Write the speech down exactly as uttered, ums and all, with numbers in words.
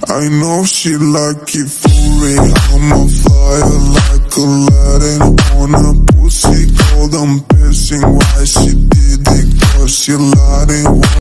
I know she like it for real. I'm on fire like Aladdin on a pussy, cold, I'm pissing. Why she did it? Cause she lied.